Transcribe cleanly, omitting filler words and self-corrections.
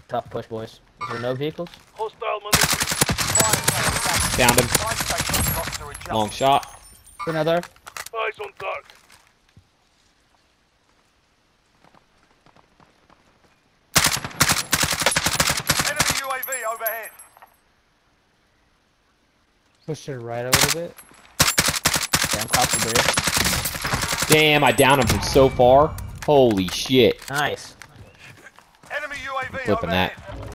Tough push, boys. Is there no vehicles? Hostile munitions. Found him. Long shot. Another. Eyes on dark. Enemy UAV overhead. Push to the right a little bit. Damn, cross the bridge. Damn, I downed him from so far. Holy shit. Nice. Enemy UAV Flipping overhead. that.